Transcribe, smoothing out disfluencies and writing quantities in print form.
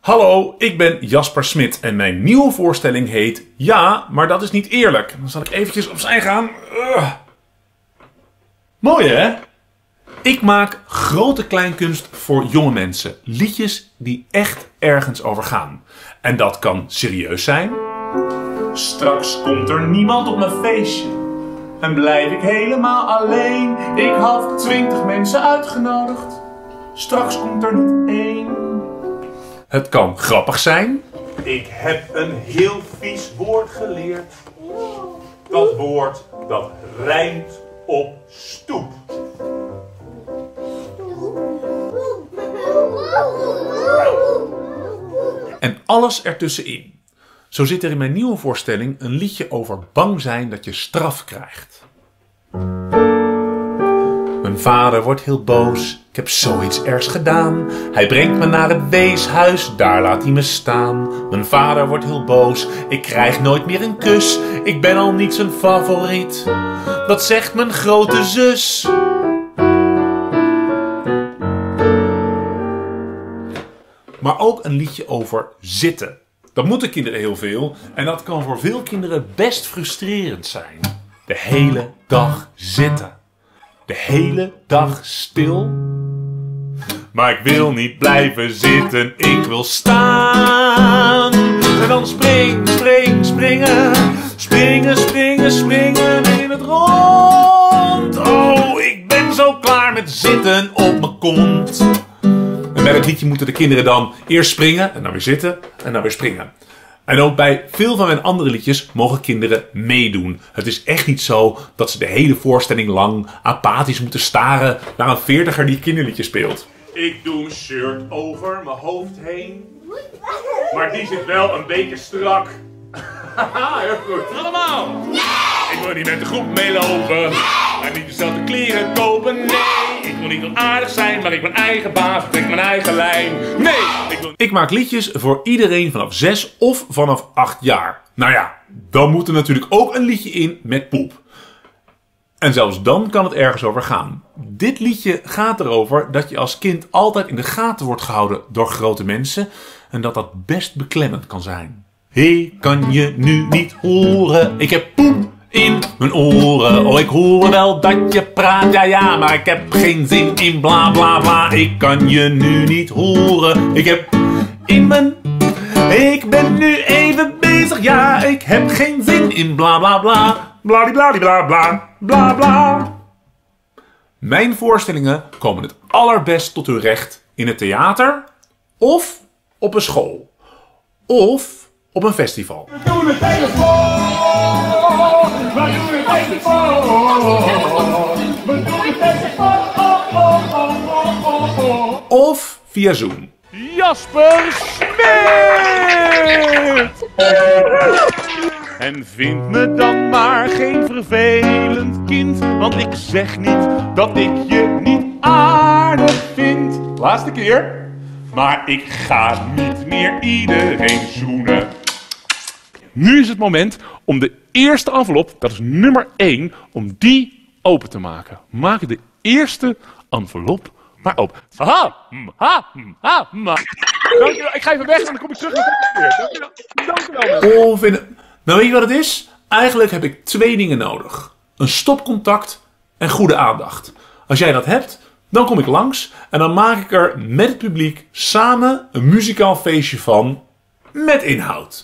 Hallo, ik ben Jasper Smit en mijn nieuwe voorstelling heet Ja, maar dat is niet eerlijk. Dan zal ik eventjes opzij gaan. Mooi hè? Ik maak grote kleinkunst voor jonge mensen. Liedjes die echt ergens over gaan. En dat kan serieus zijn. Straks komt er niemand op mijn feestje en blijf ik helemaal alleen. Ik had 20 mensen uitgenodigd, straks komt er niet één. Het kan grappig zijn. Ik heb een heel vies woord geleerd. Dat woord dat rijmt op stoep. En alles ertussenin. Zo zit er in mijn nieuwe voorstelling een liedje over bang zijn dat je straf krijgt. Mijn vader wordt heel boos, ik heb zoiets ergs gedaan. Hij brengt me naar het weeshuis, daar laat hij me staan. Mijn vader wordt heel boos, ik krijg nooit meer een kus. Ik ben al niet zijn favoriet, dat zegt mijn grote zus. Maar ook een liedje over zitten. Dat moeten kinderen heel veel en dat kan voor veel kinderen best frustrerend zijn. De hele dag zitten. De hele dag stil. Maar ik wil niet blijven zitten, ik wil staan. En dan springen. Springen in het rond. Oh, ik ben zo klaar met zitten op mijn kont. En bij het liedje moeten de kinderen dan eerst springen en dan weer zitten en dan weer springen. En ook bij veel van mijn andere liedjes mogen kinderen meedoen. Het is echt niet zo dat ze de hele voorstelling lang apathisch moeten staren naar een 40er die kinderliedje speelt. Ik doe een shirt over mijn hoofd heen, maar die zit wel een beetje strak. Haha, heel goed. Allemaal! Nee! Ik wil niet met de groep meelopen en niet dezelfde kleren kopen. Nee, ik wil niet onaardig zijn, maar ik ben eigen baas, ik trek mijn eigen lijn. Nee! Ik maak liedjes voor iedereen vanaf 6 of vanaf 8 jaar. Nou ja, dan moet er natuurlijk ook een liedje in met poep. En zelfs dan kan het ergens over gaan. Dit liedje gaat erover dat je als kind altijd in de gaten wordt gehouden door grote mensen. En dat dat best beklemmend kan zijn. Hé, kan je nu niet horen? Ik heb poep in mijn oren. Oh, ik hoor wel dat je praat, ja, maar ik heb geen zin in bla bla bla. Ik kan je nu niet horen. Ik heb in mijn... Ik ben nu even bezig, ja, ik heb geen zin in bla bla bla. Bladibladibla bla bla bla. Mijn voorstellingen komen het allerbest tot hun recht in het theater of op een school of op een festival. We doen het hele vol! We doen het hele vol! We doen het hele vol! Of via Zoom. Jasper Smit! En vind me dan maar geen vervelend kind, want ik zeg niet dat ik je niet aardig vind. Laatste keer. Maar ik ga niet meer iedereen zoenen. Nu is het moment om de eerste envelop, dat is nummer 1, om die open te maken. Maak de eerste envelop maar open. Haha! Dankjewel, ik ga even weg en dan kom ik terug met het weer. Dankjewel. Nou, weet je wat het is? Eigenlijk heb ik 2 dingen nodig. Een stopcontact en goede aandacht. Als jij dat hebt, dan kom ik langs en dan maak ik er met het publiek samen een muzikaal feestje van met inhoud.